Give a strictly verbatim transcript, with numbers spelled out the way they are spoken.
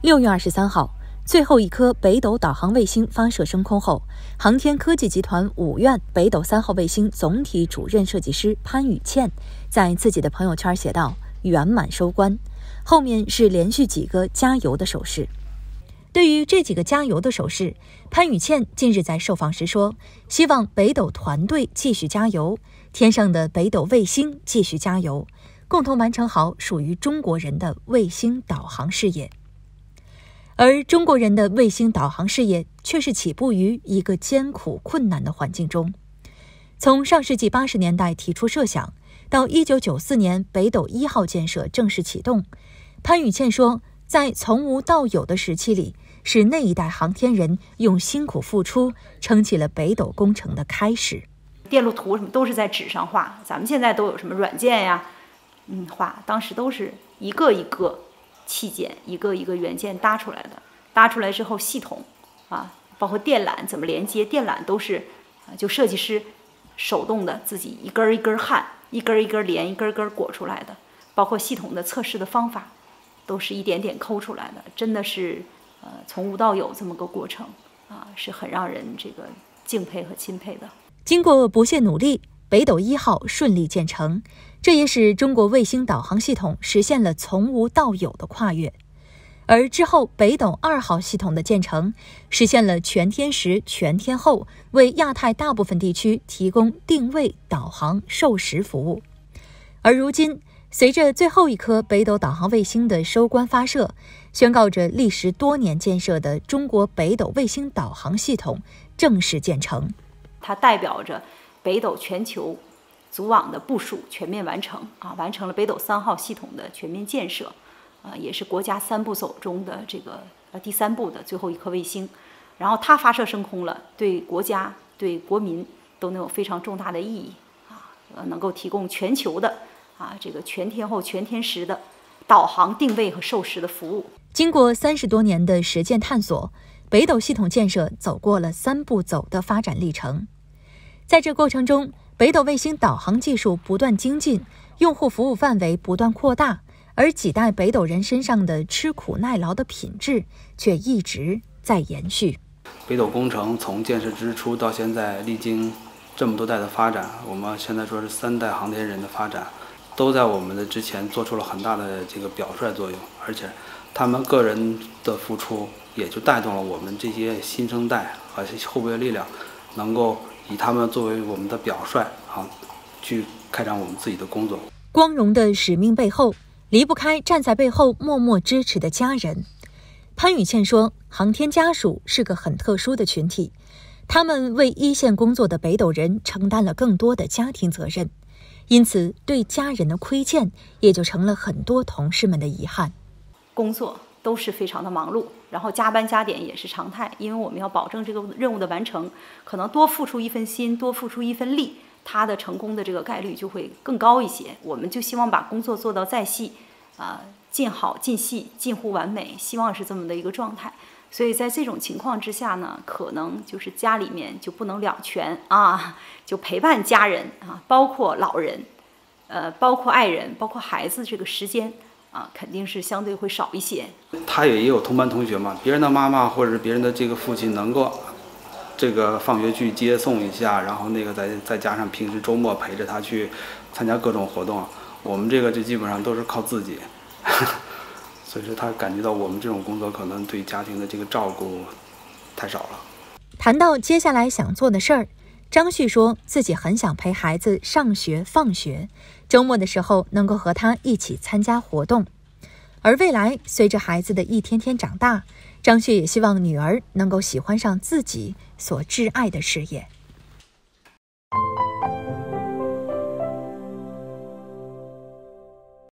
六月二十三号，最后一颗北斗导航卫星发射升空后，航天科技集团五院北斗三号卫星总体主任设计师潘宇倩在自己的朋友圈写道：“圆满收官。”后面是连续几个加油的手势。对于这几个加油的手势，潘宇倩近日在受访时说，希望北斗团队继续加油，天上的北斗卫星继续加油，共同完成好属于中国人的卫星导航事业。而中国人的卫星导航事业却是起步于一个艰苦困难的环境中。从上世纪八十年代提出设想，到一九九四年北斗一号建设正式启动，潘宇倩说，在从无到有的时期里，是那一代航天人用辛苦付出撑起了北斗工程的开始。 电路图什么都是在纸上画，咱们现在都有什么软件呀，嗯，画，当时都是一个一个器件，一个一个元件搭出来的。搭出来之后，系统啊，包括电缆怎么连接，电缆都是啊，就设计师手动的自己一根一根焊，一根一根连，一根一根裹出来的。包括系统的测试的方法，都是一点点抠出来的，真的是呃从无到有这么个过程啊，是很让人这个敬佩和钦佩的。 经过不懈努力，北斗一号顺利建成，这也使中国卫星导航系统实现了从无到有的跨越。而之后北斗二号系统的建成，实现了全天时全天候，为亚太大部分地区提供定位、导航、授时服务。而如今，随着最后一颗北斗导航卫星的收官发射，宣告着历时多年建设的中国北斗卫星导航系统正式建成。 它代表着北斗全球组网的部署全面完成啊，完成了北斗三号系统的全面建设，啊，也是国家三步走中的这个呃第三步的最后一颗卫星。然后它发射升空了，对国家对国民都能有非常重大的意义啊，呃，能够提供全球的啊这个全天候全天时的导航定位和授时的服务。 经过三十多年的实践探索，北斗系统建设走过了三步走的发展历程。在这过程中，北斗卫星导航技术不断精进，用户服务范围不断扩大，而几代北斗人身上的吃苦耐劳的品质却一直在延续。 北斗工程从建设之初到现在，历经这么多代的发展，我们现在说是三代航天人的发展，都在我们的之前做出了很大的这个表率作用，而且他们个人的付出也就带动了我们这些新生代和后备力量，能够以他们作为我们的表率啊，去开展我们自己的工作。 光荣的使命背后，离不开站在背后默默支持的家人。潘宇倩说，航天家属是个很特殊的群体，他们为一线工作的北斗人承担了更多的家庭责任，因此对家人的亏欠也就成了很多同事们的遗憾。 工作都是非常的忙碌，然后加班加点也是常态，因为我们要保证这个任务的完成，可能多付出一份心，多付出一份力，它的成功的这个概率就会更高一些。我们就希望把工作做到再细啊、呃，尽好尽细，近乎完美，希望是这么的一个状态。所以在这种情况之下呢，可能就是家里面就不能两全啊，就陪伴家人啊，包括老人，呃，包括爱人，包括孩子，这个时间啊，肯定是相对会少一些。 他也有同班同学嘛，别人的妈妈或者是别人的这个父亲能够这个放学去接送一下，然后那个再再加上平时周末陪着他去参加各种活动，我们这个就基本上都是靠自己。所以说他感觉到我们这种工作可能对家庭的这个照顾太少了。 谈到接下来想做的事儿，张旭说自己很想陪孩子上学放学，周末的时候能够和他一起参加活动。而未来随着孩子的一天天长大，张旭也希望女儿能够喜欢上自己所挚爱的事业。